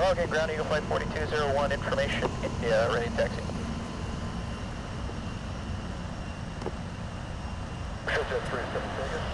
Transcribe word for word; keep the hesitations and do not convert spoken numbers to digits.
Logan, Ground Eagle Flight forty-two oh one, information, India, ready taxi. Showjet three seven Vegas.